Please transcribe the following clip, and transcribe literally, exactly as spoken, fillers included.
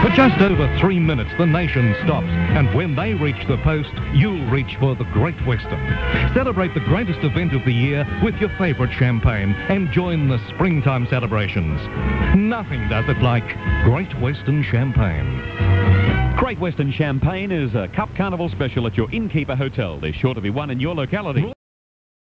For just over three minutes, the nation stops, and when they reach the post, you'll reach for the Great Western. Celebrate the greatest event of the year with your favourite champagne and join the springtime celebrations. Nothing does it like Great Western Champagne. Great Western Champagne is a Cup Carnival special at your innkeeper hotel. There's sure to be one in your locality.